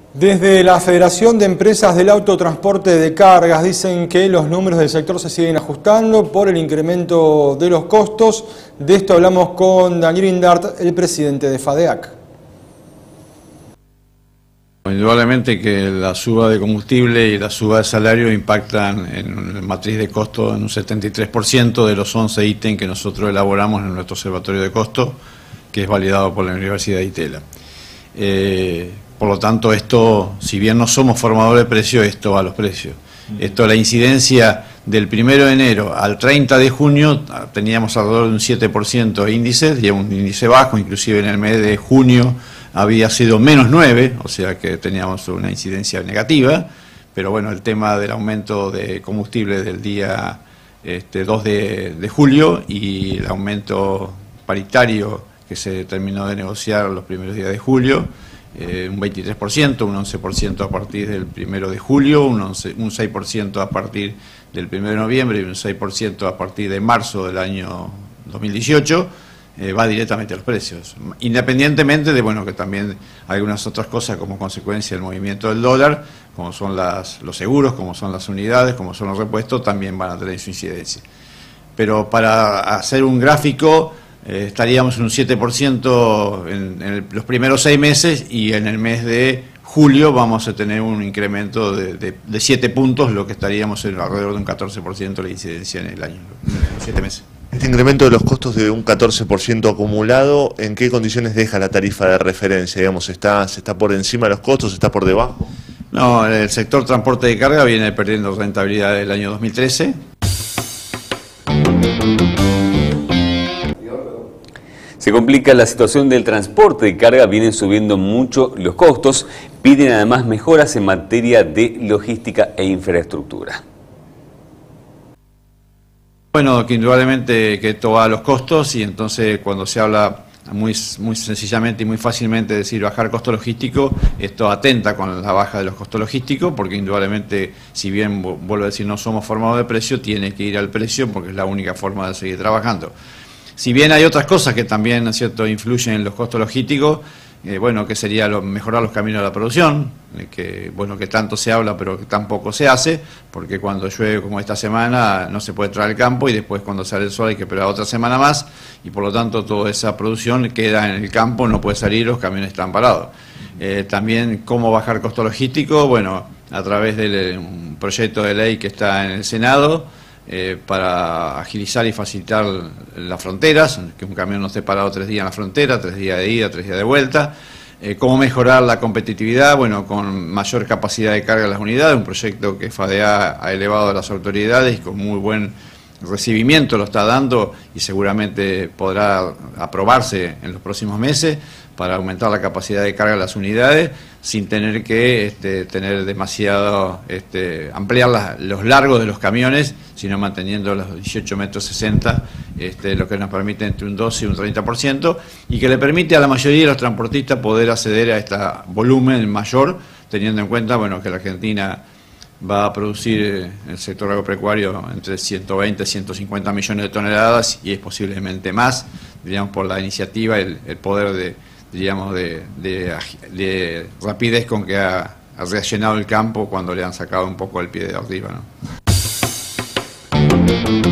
Desde la Federación de Empresas del Autotransporte de Cargas dicen que los números del sector se siguen ajustando por el incremento de los costos. De esto hablamos con Daniel Indart, el presidente de FADEAC. Indudablemente que la suba de combustible y la suba de salario impactan en la matriz de costo en un 73% de los 11 ítems que nosotros elaboramos en nuestro observatorio de costo, que es validado por la Universidad de Itela. Por lo tanto, esto, si bien no somos formadores de precios, esto va a los precios. Esto, la incidencia del 1 de enero al 30 de junio, teníamos alrededor de un 7% de índices, y un índice bajo, inclusive en el mes de junio había sido menos 9, o sea que teníamos una incidencia negativa, pero bueno, el tema del aumento de combustible del día 2 de julio y el aumento paritario que se terminó de negociar los primeros días de julio, un 23%, un 11% a partir del 1 de julio, un 6% a partir del 1 de noviembre y un 6% a partir de marzo del año 2018, va directamente a los precios. Independientemente de, bueno, que también algunas otras cosas como consecuencia del movimiento del dólar, como son los seguros, como son las unidades, como son los repuestos, también van a tener su incidencia. Pero para hacer un gráfico, estaríamos en un 7% en los primeros 6 meses y en el mes de julio vamos a tener un incremento de 7 puntos, lo que estaríamos en alrededor de un 14% de la incidencia en el año, en los 7 meses. Este incremento de los costos de un 14% acumulado, ¿en qué condiciones deja la tarifa de referencia? Digamos, ¿se está por encima de los costos, está por debajo? No, el sector transporte de carga viene perdiendo rentabilidad del año 2013. Se complica la situación del transporte de carga, vienen subiendo mucho los costos, piden además mejoras en materia de logística e infraestructura. Bueno, que indudablemente que esto va a los costos y entonces cuando se habla muy sencillamente y muy fácilmente de decir bajar costo logístico, esto atenta con la baja de los costos logísticos porque indudablemente, si bien vuelvo a decir no somos formadores de precio, tiene que ir al precio porque es la única forma de seguir trabajando. Si bien hay otras cosas que también, ¿no es cierto?, influyen en los costos logísticos, bueno, que sería mejorar los caminos de la producción, que bueno, que tanto se habla pero que tampoco se hace, porque cuando llueve como esta semana no se puede traer al campo y después cuando sale el sol hay que esperar otra semana más y por lo tanto toda esa producción queda en el campo, no puede salir, los camiones están parados. También cómo bajar costo logístico, bueno, a través de un proyecto de ley que está en el Senado, para agilizar y facilitar las fronteras, que un camión no esté parado 3 días en la frontera, 3 días de ida, 3 días de vuelta. Cómo mejorar la competitividad, bueno, con mayor capacidad de carga de las unidades, un proyecto que FADEA ha elevado a las autoridades y con muy buen recibimiento lo está dando y seguramente podrá aprobarse en los próximos meses para aumentar la capacidad de carga de las unidades sin tener que tener demasiado, ampliar los largos de los camiones, sino manteniendo los 18,60 metros, lo que nos permite entre un 12 y un 30%, y que le permite a la mayoría de los transportistas poder acceder a este volumen mayor, teniendo en cuenta, bueno, que la Argentina va a producir el sector agropecuario entre 120 y 150 millones de toneladas y es posiblemente más, digamos, por la iniciativa, el poder de rapidez con que ha reaccionado el campo cuando le han sacado un poco el pie de arriba, ¿no?